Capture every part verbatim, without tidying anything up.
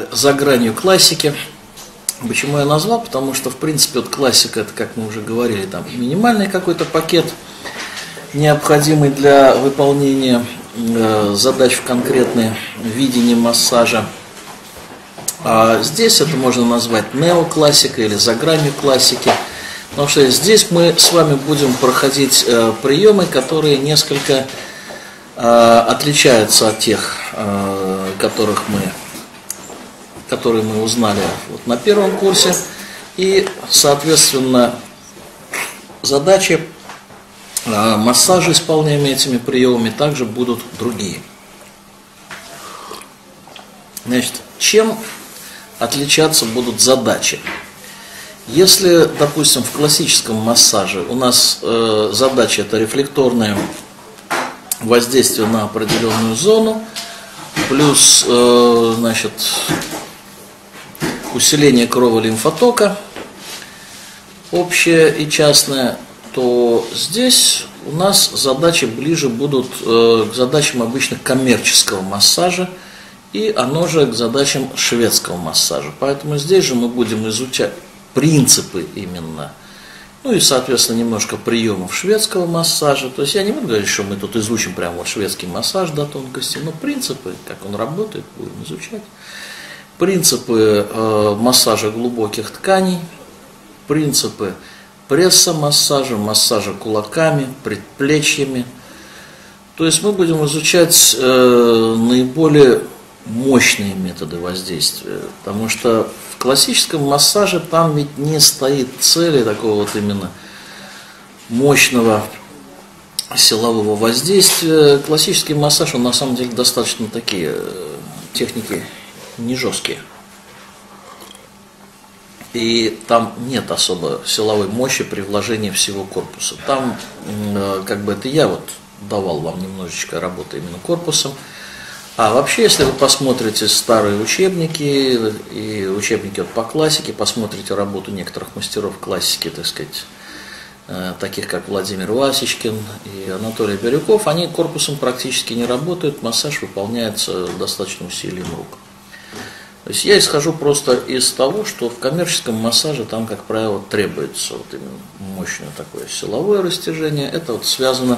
за гранью классики. Почему я назвал? Потому что, в принципе, вот классика, это, как мы уже говорили, там минимальный какой-то пакет, необходимый для выполнения э, задач в конкретное видение массажа. А здесь это можно назвать неоклассикой или за гранью классики. Потому что здесь мы с вами будем проходить э, приемы, которые несколько э, отличаются от тех, э, которых мы, которые мы узнали вот на первом курсе. И, соответственно, задачи э, массажа, исполняемые этими приемами, также будут другие. Значит, чем отличаться будут задачи? Если, допустим, в классическом массаже у нас э, задача это рефлекторное воздействие на определенную зону, плюс э, значит, усиление крово-лимфотока, общее и частное, то здесь у нас задачи ближе будут э, к задачам обычно коммерческого массажа, и оно же к задачам шведского массажа. Поэтому здесь же мы будем изучать принципы именно, ну и, соответственно, немножко приемов шведского массажа. То есть я не буду говорить, что мы тут изучим прямо вот шведский массаж до тонкости, но принципы, как он работает, будем изучать. Принципы э, массажа глубоких тканей, принципы пресса-массажа, массажа кулаками, предплечьями. То есть мы будем изучать э, наиболее мощные методы воздействия, потому что в классическом массаже там ведь не стоит цели такого вот именно мощного силового воздействия. Классический массаж, он на самом деле достаточно такие техники не жесткие. И там нет особо силовой мощи при вложении всего корпуса. Там, как бы это я вот давал вам немножечко работы именно корпусом. А вообще, если вы посмотрите старые учебники и учебники вот по классике, посмотрите работу некоторых мастеров классики, так сказать, таких как Владимир Васечкин и Анатолий Бирюков, они корпусом практически не работают, массаж выполняется достаточно усилием рук. То есть я исхожу просто из того, что в коммерческом массаже там, как правило, требуется вот именно мощное такое силовое растяжение. Это вот связано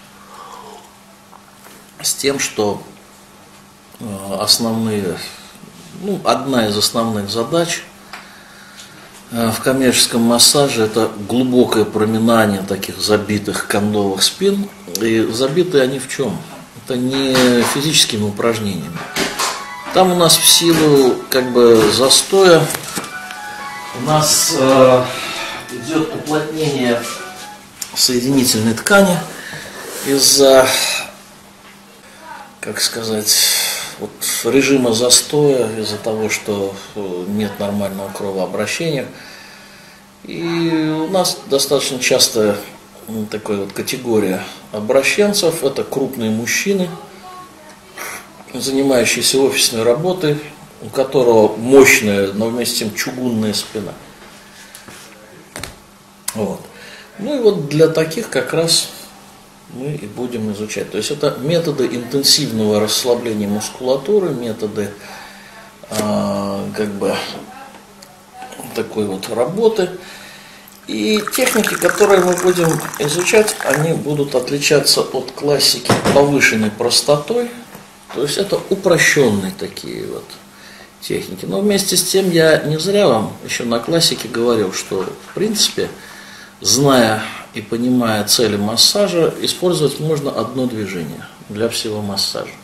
с тем, что основные, ну, одна из основных задач в коммерческом массаже это глубокое проминание таких забитых кондовых спин. И забитые они в чем? Это не физическими упражнениями. Там у нас в силу как бы застоя у нас э, идет уплотнение соединительной ткани из-за, как сказать, вот режима застоя, из-за того, что нет нормального кровообращения. И у нас достаточно часто такая вот категория обращенцев, это крупные мужчины, занимающиеся офисной работой, у которого мощная, но вместе с тем чугунная спина. Вот. Ну и вот для таких как раз мы и будем изучать. То есть это методы интенсивного расслабления мускулатуры, методы э, как бы такой вот работы. И техники, которые мы будем изучать, они будут отличаться от классики повышенной простотой. То есть это упрощенные такие вот техники. Но вместе с тем я не зря вам еще на классике говорил, что в принципе, зная и понимая цели массажа, использовать можно одно движение для всего массажа.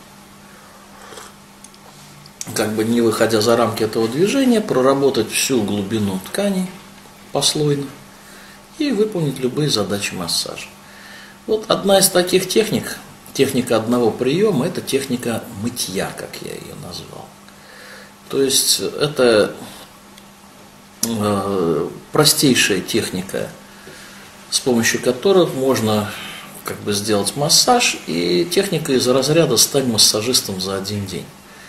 Как бы не выходя за рамки этого движения, проработать всю глубину тканей послойно и выполнить любые задачи массажа. Вот одна из таких техник, техника одного приема, это техника мытья, как я ее назвал. То есть это э, простейшая техника, с помощью которых можно как бы сделать массаж, и техника из разряда «стань массажистом за один день».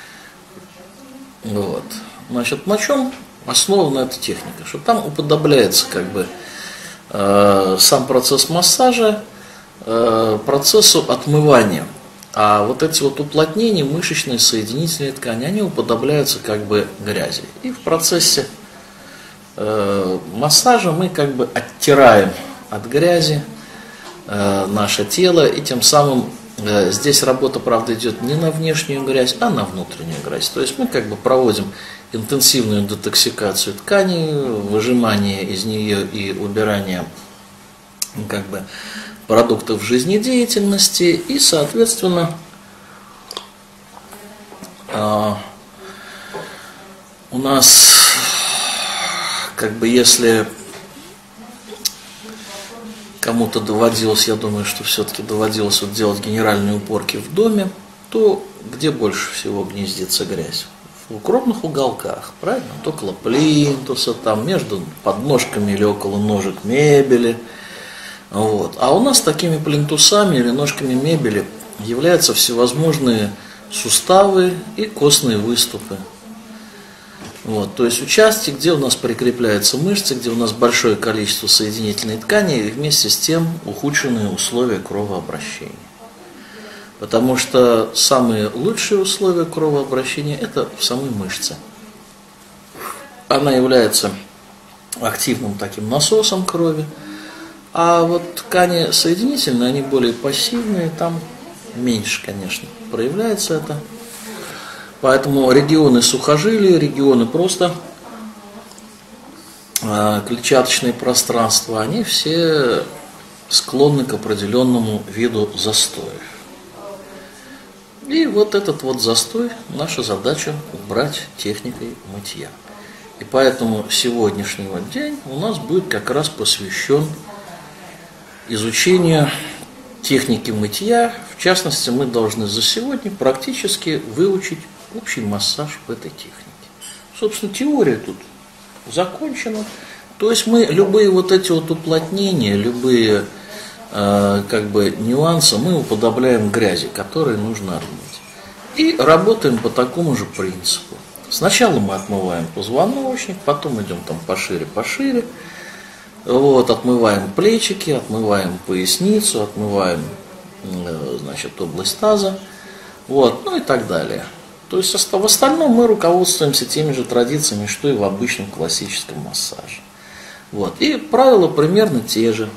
Вот. Значит, на чем основана эта техника? Что там уподобляется как бы э, сам процесс массажа э, процессу отмывания А вот эти вот уплотнения, мышечные, соединительные ткани, они уподобляются как бы грязи. И в процессе э, массажа мы как бы оттираем от грязи э, наше тело, и тем самым э, здесь работа, правда, идет не на внешнюю грязь, а на внутреннюю грязь. То есть мы как бы проводим интенсивную детоксикацию ткани, выжимание из нее и убирание как бы продуктов жизнедеятельности, и, соответственно, э, у нас как бы если кому-то доводилось, я думаю, что все-таки доводилось вот делать генеральные уборки в доме, то где больше всего гнездится грязь? В укромных уголках, правильно? Вот около плинтуса, там, между подножками или около ножек мебели. Вот. А у нас такими плинтусами или ножками мебели являются всевозможные суставы и костные выступы. Вот. То есть участки, где у нас прикрепляются мышцы, где у нас большое количество соединительной ткани и вместе с тем ухудшенные условия кровообращения. Потому что самые лучшие условия кровообращения – это в самой мышце. Она является активным таким насосом крови. А вот ткани соединительные, они более пассивные, там меньше, конечно, проявляется это. Поэтому регионы сухожилия, регионы просто э, клетчаточные пространства, они все склонны к определенному виду застоя. И вот этот вот застой, наша задача убрать техникой мытья. И поэтому сегодняшний вот день у нас будет как раз посвящен изучению техники мытья. В частности, мы должны за сегодня практически выучить общий массаж в этой технике. Собственно, теория тут закончена. То есть мы любые вот эти вот уплотнения, любые э, как бы нюансы мы уподобляем грязи, которые нужно отмыть. И работаем по такому же принципу. Сначала мы отмываем позвоночник, потом идем там пошире-пошире. Вот, отмываем плечики, отмываем поясницу, отмываем, значит, область таза, вот, ну и так далее. То есть в остальном мы руководствуемся теми же традициями, что и в обычном классическом массаже. Вот, и правила примерно те же.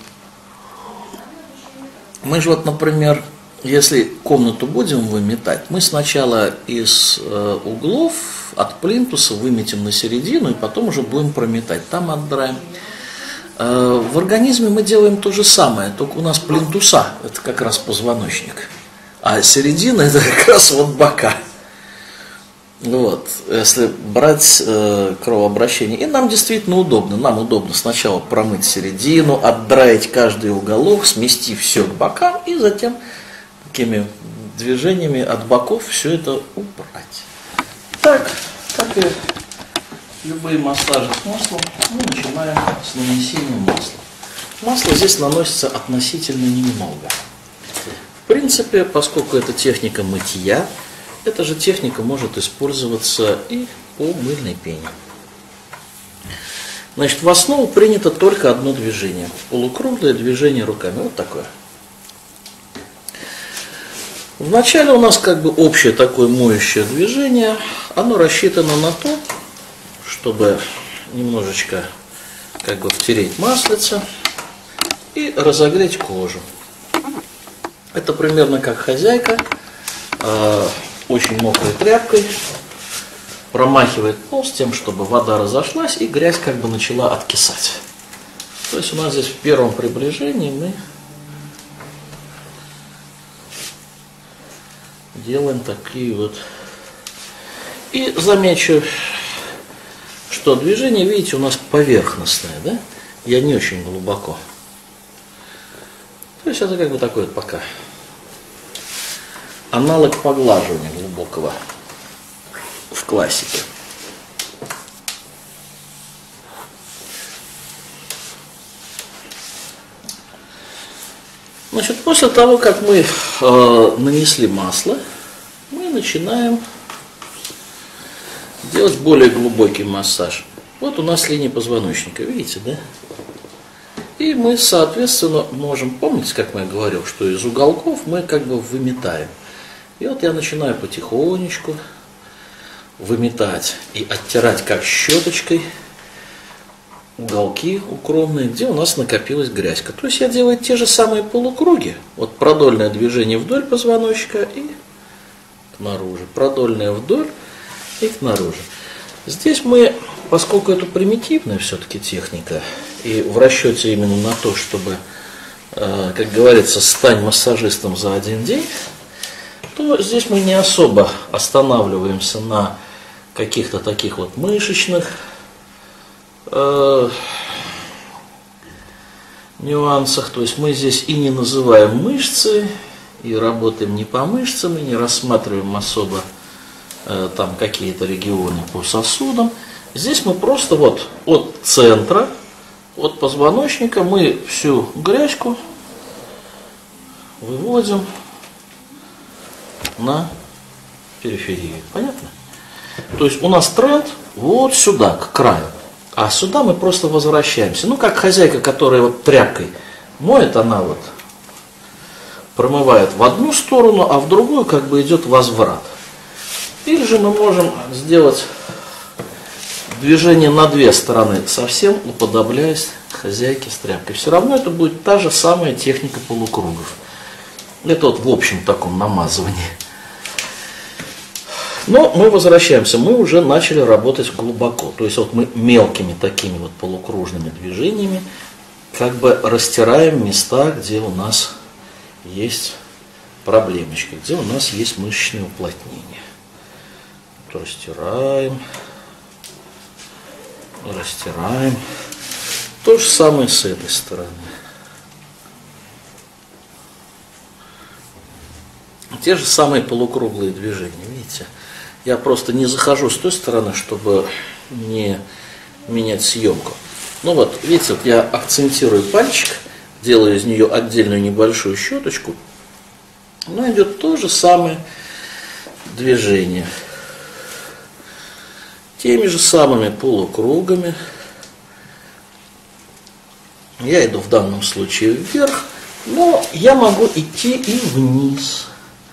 Мы же вот, например, если комнату будем выметать, мы сначала из э, углов от плинтуса выметим на середину, и потом уже будем прометать, там отдраем. В организме мы делаем то же самое, только у нас плинтуса – это как раз позвоночник, а середина – это как раз вот бока. Вот, если брать э, кровообращение. И нам действительно удобно. Нам удобно сначала промыть середину, отдраить каждый уголок, смести все к бокам и затем такими движениями от боков все это убрать. Так, как и любые массажи с маслом, мы начинаем с нанесения масла. Масло здесь наносится относительно немного. В принципе, поскольку это техника мытья, эта же техника может использоваться и по мыльной пене. Значит, в основу принято только одно движение. Полукруглое движение руками. Вот такое. Вначале у нас как бы общее такое моющее движение. Оно рассчитано на то, чтобы немножечко как бы втереть маслице и разогреть кожу. Это примерно как хозяйка э, очень мокрой тряпкой промахивает пол с тем, чтобы вода разошлась и грязь как бы начала откисать. То есть у нас здесь в первом приближении мы делаем такие вот. И замечу, что движение, видите, у нас поверхностное, да? Я не очень глубоко. То есть это как бы такой вот пока аналог поглаживания глубокого в классике. Значит, после того, как мы э, нанесли масло, мы начинаем делать более глубокий массаж. Вот у нас линия позвоночника, видите, да? И мы, соответственно, можем, помните, как я говорил, что из уголков мы как бы выметаем. И вот я начинаю потихонечку выметать и оттирать как щеточкой уголки укромные, где у нас накопилась грязька. То есть я делаю те же самые полукруги. Вот продольное движение вдоль позвоночника и к наружу. Продольное вдоль и к наружу. Здесь мы, поскольку это примитивная все-таки техника, и в расчете именно на то, чтобы, как говорится, стань массажистом за один день, то здесь мы не особо останавливаемся на каких-то таких вот мышечных э, нюансах. То есть мы здесь и не называем мышцы, и работаем не по мышцам, и не рассматриваем особо э, там какие-то регионы по сосудам. Здесь мы просто вот от центра, от позвоночника мы всю грязьку выводим на периферию. Понятно? То есть у нас тренд вот сюда, к краю. А сюда мы просто возвращаемся. Ну, как хозяйка, которая вот тряпкой моет, она вот промывает в одну сторону, а в другую как бы идет возврат. Или же мы можем сделать движение на две стороны, совсем уподобляясь хозяйке с тряпкой. Все равно это будет та же самая техника полукругов. Это вот в общем таком намазывании. Но мы возвращаемся, мы уже начали работать глубоко. То есть вот мы мелкими такими вот полукружными движениями как бы растираем места, где у нас есть проблемочки, где у нас есть мышечное уплотнение. То растираем, растираем. То же самое с этой стороны. Те же самые полукруглые движения, видите? Я просто не захожу с той стороны, чтобы не менять съемку. Ну вот, видите, вот я акцентирую пальчик, делаю из нее отдельную небольшую щеточку, но идет то же самое движение. Теми же самыми полукругами. Я иду в данном случае вверх, но я могу идти и вниз.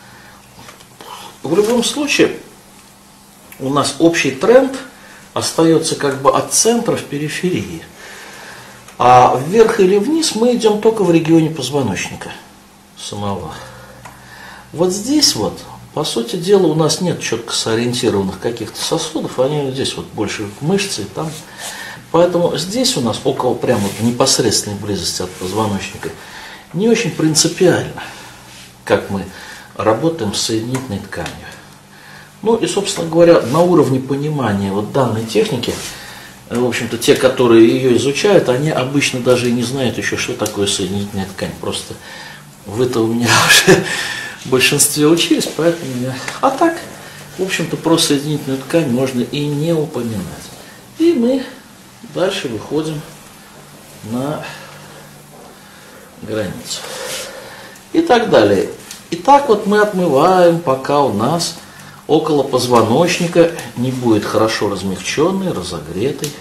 В любом случае, у нас общий тренд остается как бы от центра в периферии. А вверх или вниз мы идем только в регионе позвоночника самого. Вот здесь вот, по сути дела, у нас нет четко сориентированных каких-то сосудов, они здесь вот больше мышцы, там. Поэтому здесь у нас около прямо в непосредственной близости от позвоночника не очень принципиально, как мы работаем с соединительной тканью. Ну и, собственно говоря, на уровне понимания вот данной техники, в общем-то, те, которые ее изучают, они обычно даже и не знают еще, что такое соединительная ткань. Просто вы-то у меня уже в большинстве учились, поэтому я... А так, в общем-то, про соединительную ткань можно и не упоминать. И мы дальше выходим на границу. И так далее. И так вот мы отмываем, пока у нас около позвоночника не будет хорошо размягченной, разогретой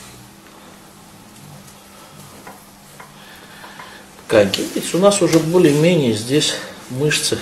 тканьки. Видите, у нас уже более-менее здесь мышцы.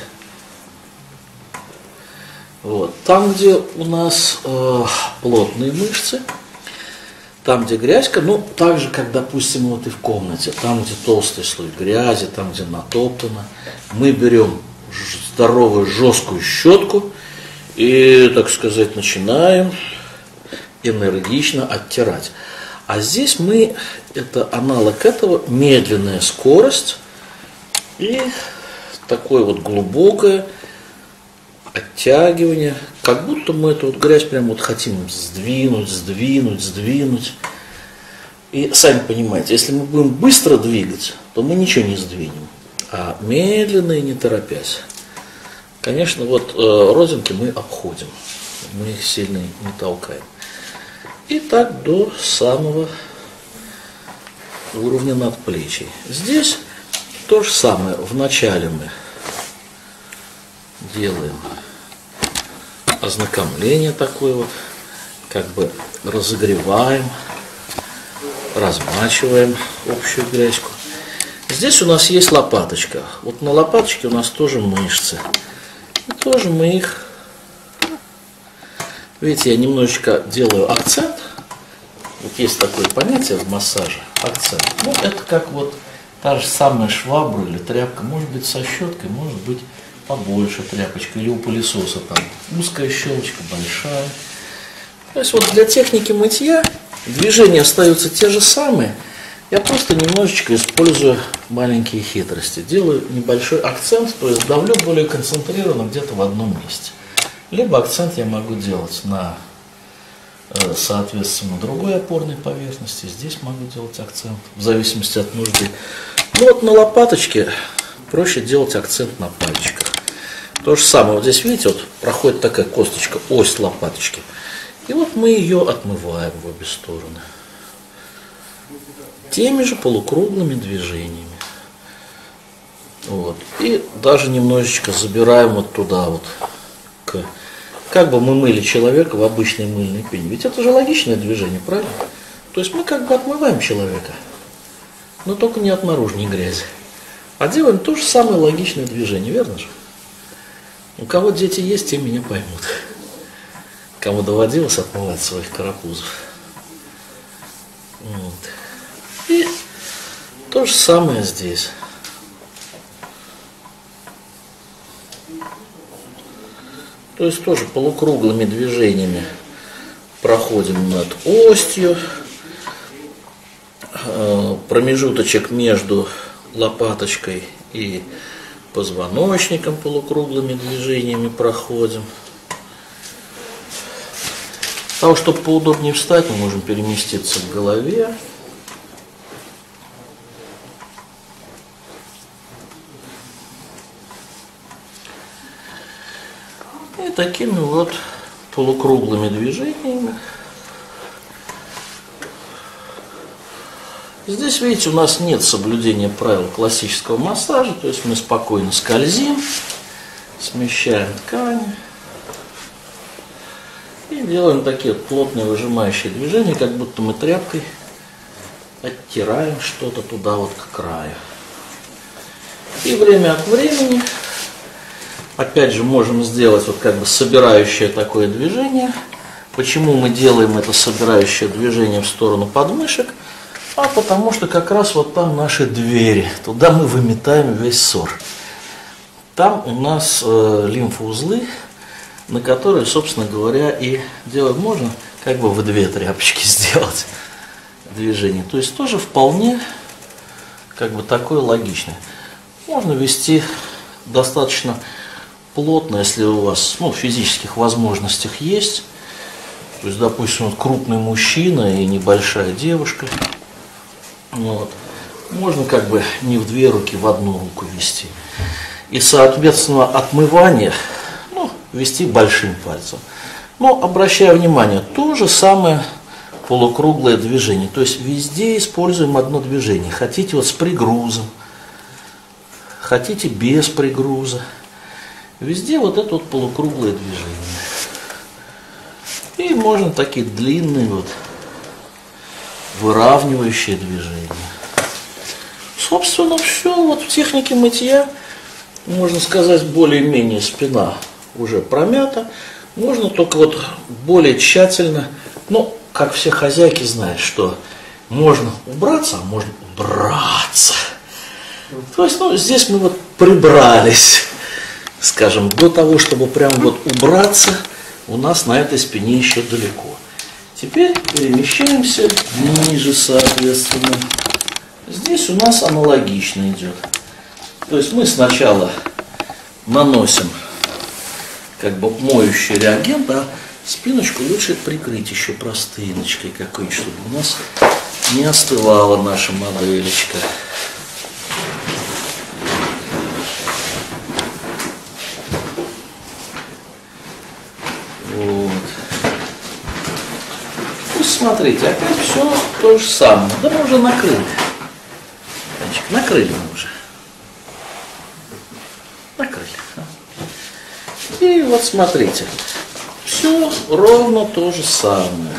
Вот. Там, где у нас э, плотные мышцы, там, где грязька, ну, так же, как, допустим, вот и в комнате, там, где толстый слой грязи, там, где натоптано, мы берем здоровую жесткую щетку и, так сказать, начинаем энергично оттирать. А здесь мы, это аналог этого, медленная скорость и такое вот глубокое оттягивание, как будто мы эту вот грязь прям вот хотим сдвинуть, сдвинуть, сдвинуть. И сами понимаете, если мы будем быстро двигать, то мы ничего не сдвинем, а медленно и не торопясь. Конечно, вот э, родинки мы обходим, мы их сильно не толкаем. И так до самого уровня надплечий. Здесь то же самое. Вначале мы делаем ознакомление такое вот, как бы разогреваем, размачиваем общую грязьку. Здесь у нас есть лопаточка. Вот на лопаточке у нас тоже мышцы. И тоже мы их, видите, я немножечко делаю акцент. Вот есть такое понятие в массаже, акцент. Ну, это как вот та же самая швабра или тряпка, может быть со щеткой, может быть побольше тряпочка, или у пылесоса там узкая щелочка, большая. То есть вот для техники мытья движения остаются те же самые, я просто немножечко использую маленькие хитрости, делаю небольшой акцент, то есть давлю более концентрированно где-то в одном месте. Либо акцент я могу делать на соответственно другой опорной поверхности, здесь могу делать акцент в зависимости от нужды. Ну вот на лопаточке проще делать акцент на пальчиках. То же самое, вот здесь видите, вот проходит такая косточка, ось лопаточки, и вот мы ее отмываем в обе стороны теми же полукруглыми движениями. Вот. И даже немножечко забираем вот туда вот к... Как бы мы мыли человека в обычной мыльной пене. Ведь это же логичное движение, правильно? То есть мы как бы отмываем человека, но только не от наружной грязи. А делаем то же самое логичное движение, верно же? У кого дети есть, те меня поймут. Кому доводилось отмывать своих карапузов. Вот. И то же самое здесь. То есть тоже полукруглыми движениями проходим над остью, промежуточек между лопаточкой и позвоночником полукруглыми движениями проходим. Для того, чтобы поудобнее встать, мы можем переместиться к голове. И такими вот полукруглыми движениями. Здесь, видите, у нас нет соблюдения правил классического массажа, то есть мы спокойно скользим, смещаем ткани и делаем такие вот плотные выжимающие движения, как будто мы тряпкой оттираем что-то туда вот к краю. И время от времени опять же можем сделать вот как бы собирающее такое движение. Почему мы делаем это собирающее движение в сторону подмышек? А потому что как раз вот там наши двери, туда мы выметаем весь ссор. Там у нас э, лимфоузлы, на которые, собственно говоря, и делать можно как бы в две тряпочки сделать движение. То есть тоже вполне как бы такое логичное. Можно вести достаточно плотно, если у вас ну, в физических возможностях есть. То есть, допустим, вот крупный мужчина и небольшая девушка. Вот. Можно как бы не в две руки, в одну руку вести. И, соответственно, отмывание ну, вести большим пальцем. Но, обращая внимание, то же самое полукруглое движение. То есть, везде используем одно движение. Хотите вот с пригрузом, хотите без пригруза. Везде вот это вот полукруглое движение. И можно такие длинные вот выравнивающие движения. Собственно, все. Вот в технике мытья, можно сказать, более-менее спина уже промята. Можно только вот более тщательно, ну, как все хозяйки знают, что можно убраться, а можно убраться. То есть, ну, здесь мы вот прибрались, скажем, до того, чтобы прям вот убраться, у нас на этой спине еще далеко. Теперь перемещаемся ниже, соответственно. Здесь у нас аналогично идет. То есть мы сначала наносим как бы моющий реагент, а спиночку лучше прикрыть еще простыночкой какой-нибудь, чтобы у нас не остывала наша моделечка. Вот. Ну, смотрите, опять все то же самое. Да мы уже накрыли. Значит, накрыли мы уже. Накрыли. И вот смотрите. Все ровно то же самое.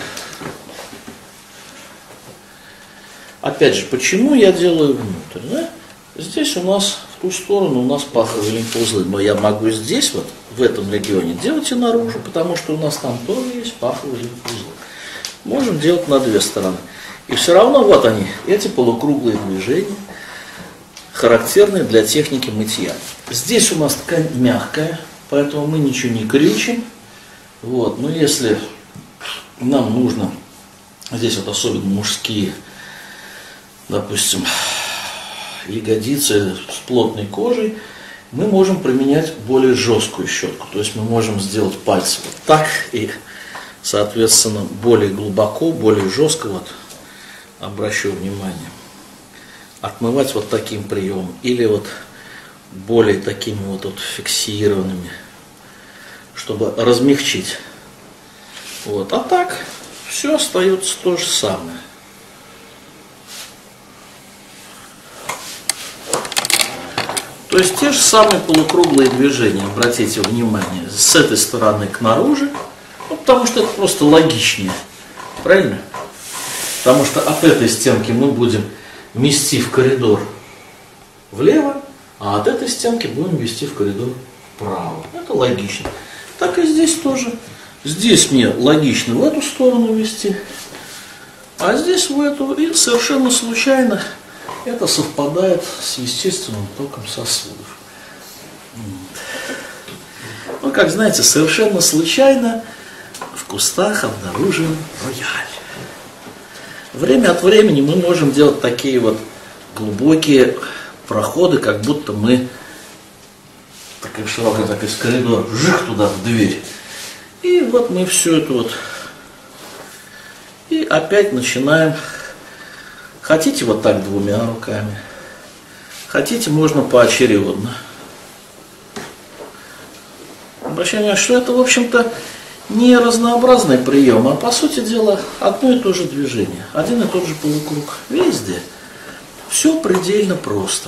Опять же, почему я делаю внутрь? Да? Здесь у нас в ту сторону у нас паховые лимфоузлы. Но я могу здесь, вот в этом регионе, делать и наружу, потому что у нас там тоже есть паховые лимфоузлы. Можем делать на две стороны. И все равно вот они, эти полукруглые движения, характерные для техники мытья. Здесь у нас ткань мягкая, поэтому мы ничего не крючим. Вот. Но если нам нужно, здесь вот особенно мужские, допустим, ягодицы с плотной кожей, мы можем применять более жесткую щетку. То есть мы можем сделать пальцы вот так и, соответственно, более глубоко, более жестко, вот, обращу внимание, отмывать вот таким приемом. Или вот более такими вот, вот фиксированными, чтобы размягчить. Вот. А так все остается то же самое. То есть те же самые полукруглые движения, обратите внимание, с этой стороны к наружу, ну, потому что это просто логичнее, правильно? Потому что от этой стенки мы будем вести в коридор влево, а от этой стенки будем вести в коридор вправо. Это логично. Так и здесь тоже. Здесь мне логично в эту сторону вести, а здесь в эту, и совершенно случайно это совпадает с естественным током сосудов. Ну, как знаете, совершенно случайно в кустах обнаружен рояль. Время от времени мы можем делать такие вот глубокие проходы, как будто мы такая широкая, так из коридора, жих туда в дверь. И вот мы все это вот. И опять начинаем. Хотите вот так двумя руками, хотите можно поочередно. Обращаю внимание, что это, в общем-то, не разнообразный прием, а по сути дела одно и то же движение, один и тот же полукруг. Везде все предельно просто.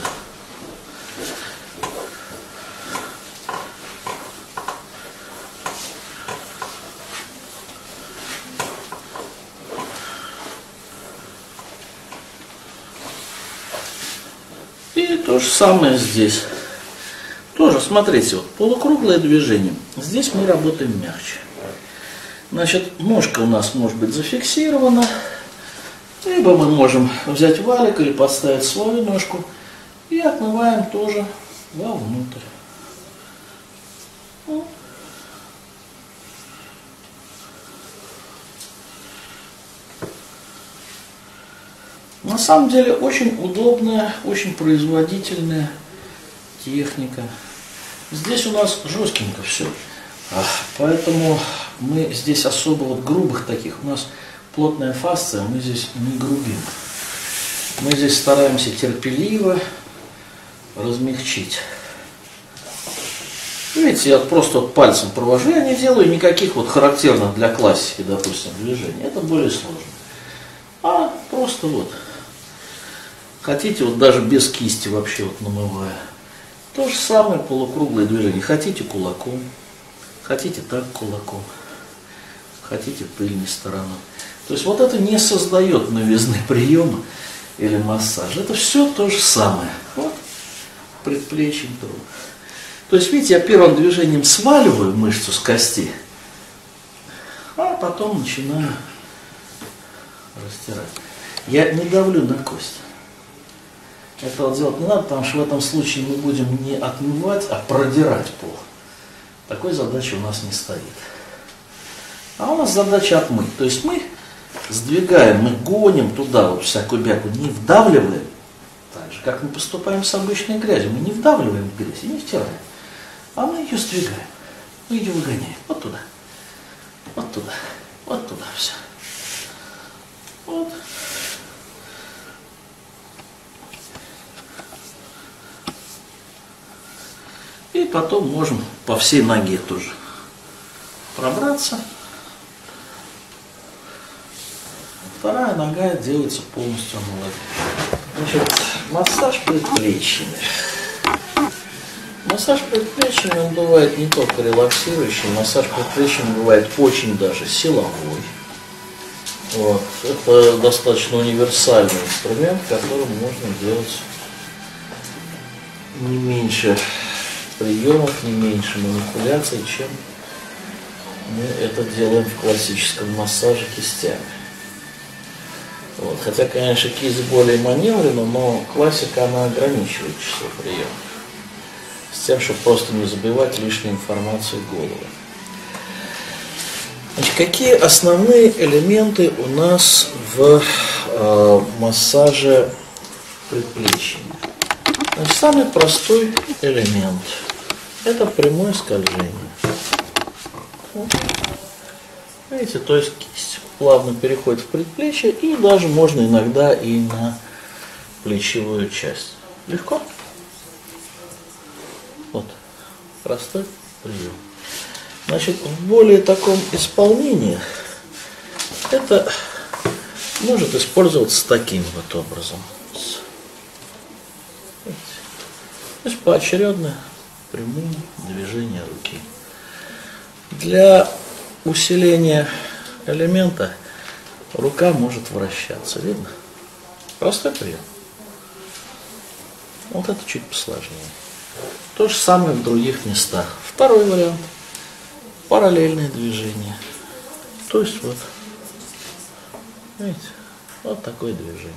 И то же самое здесь. Тоже, смотрите, вот полукруглое движение. Здесь мы работаем мягче. Значит, ножка у нас может быть зафиксирована. Либо мы можем взять валик или подставить свою ножку. И отмываем тоже вовнутрь. На самом деле очень удобная, очень производительная техника. Здесь у нас жестенько все, поэтому мы здесь особо вот грубых таких, у нас плотная фасция, мы здесь не грубим. Мы здесь стараемся терпеливо размягчить. Видите, я просто вот пальцем провожу, я не делаю никаких вот характерных для классики, допустим, движений. Это более сложно. А просто вот. Хотите, вот даже без кисти вообще вот намывая. То же самое полукруглое движение. Хотите кулаком, хотите так кулаком, хотите тыльной стороной. То есть вот это не создает новизны приема или массажа. Это все то же самое. Вот предплечье труд. То есть, видите, я первым движением сваливаю мышцу с кости, а потом начинаю растирать. Я не давлю на кость. Этого делать не надо, потому что в этом случае мы будем не отмывать, а продирать пол. Такой задачи у нас не стоит. А у нас задача отмыть. То есть мы сдвигаем, мы гоним туда вот всякую бяку, не вдавливаем. Так же, как мы поступаем с обычной грязью. Мы не вдавливаем в грязь и не втираем. А мы ее сдвигаем. Мы ее выгоняем. Вот туда. Вот туда. Вот туда все. Вот. И потом можем по всей ноге тоже пробраться. Вторая нога делается полностью омоложением. Значит, массаж предплечьями. Массаж предплечьями он бывает не только релаксирующий, массаж предплечьями бывает очень даже силовой. Вот. Это достаточно универсальный инструмент, которым можно делать не меньше приемов, не меньше манипуляций, чем мы это делаем в классическом массаже кистями. Вот. Хотя, конечно, кисть более маневрена, но классика, она ограничивает число приемов. С тем, чтобы просто не забивать лишнюю информацию в голову. Значит, какие основные элементы у нас в э, массаже предплечья? Значит, самый простой элемент – это прямое скольжение. Видите, то есть кисть плавно переходит в предплечье, и даже можно иногда и на плечевую часть. Легко? Вот, простой прием. Значит, в более таком исполнении это может использоваться таким вот образом. Видите? То есть поочередное прямое движение руки. Для усиления элемента рука может вращаться. Видно? Простой прием. Вот это чуть посложнее. То же самое в других местах. Второй вариант. Параллельное движение. То есть вот. Видите? Вот такое движение.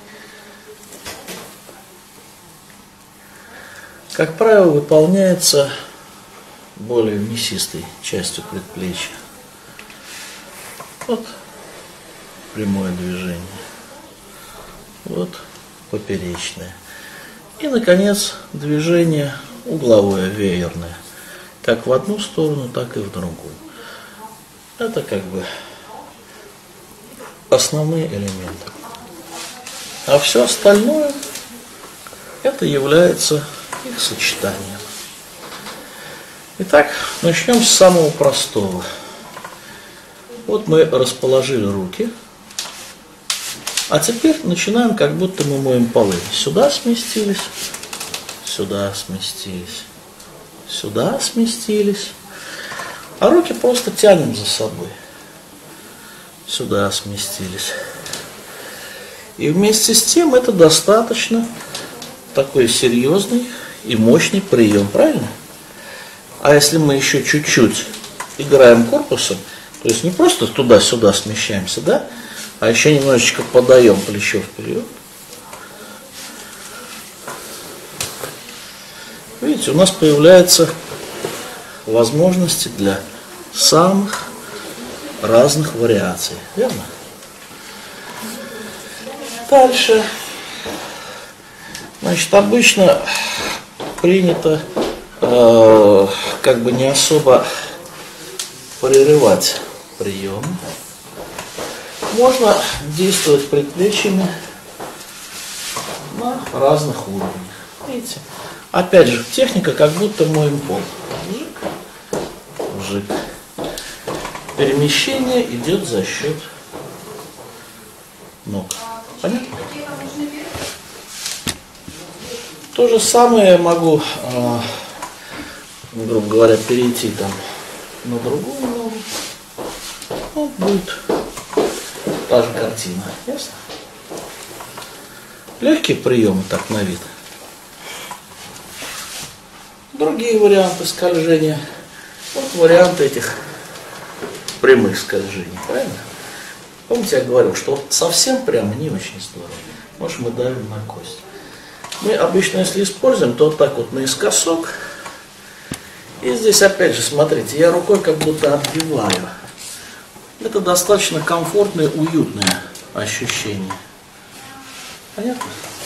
Как правило, выполняется более мясистой частью предплечья. Вот прямое движение. Вот поперечное. И, наконец, движение угловое, веерное. Как в одну сторону, так и в другую. Это как бы основные элементы. А все остальное, это является их сочетанием. Итак, начнем с самого простого. Вот мы расположили руки. А теперь начинаем, как будто мы моем полы. Сюда сместились, сюда сместились, сюда сместились. А руки просто тянем за собой. Сюда сместились. И вместе с тем это достаточно такой серьезный и мощный прием, правильно? А если мы еще чуть-чуть играем корпусом, то есть не просто туда-сюда смещаемся, да? А еще немножечко подаем плечо вперед. Видите, у нас появляются возможности для самых разных вариаций. Верно? Дальше. Значит, обычно принято э, как бы не особо прерывать прием. Можно действовать предплечьями на разных уровнях. Видите? Опять же, техника как будто моем пол. Вжик, вжик. Перемещение идет за счет ног. Понятно? То же самое я могу, э, грубо говоря, перейти там на другую ногу. Вот будет та же картина. Ясно? Легкие приемы так на вид. Другие варианты скольжения. Вот варианты этих прямых скольжений. Правильно? Помните, я говорил, что вот совсем прямо не очень здорово. Может, мы давим на кость. Мы обычно, если используем, то вот так вот наискосок. И здесь опять же, смотрите, я рукой как будто обвиваю. Это достаточно комфортное, уютное ощущение. Понятно?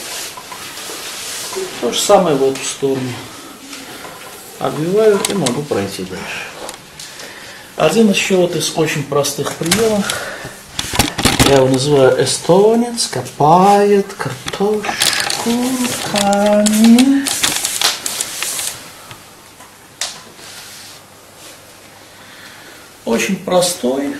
То же самое в эту сторону. Обвиваю и могу пройти дальше. Один еще вот из очень простых приемов. Я его называю эстонец. Копает картошку руками. Очень простой,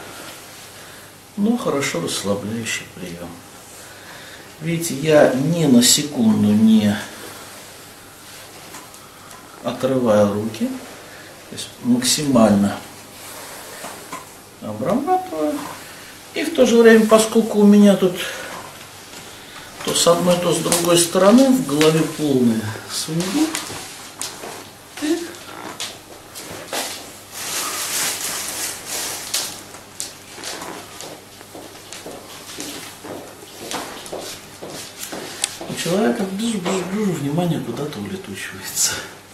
но хорошо расслабляющий прием. Видите, я ни на секунду не отрываю руки, то есть максимально обрабатываю. И в то же время, поскольку у меня тут То с одной, то с другой стороны, в голове полный сундук. И у человека ближе, ближе, ближе, внимание куда-то улетучивается.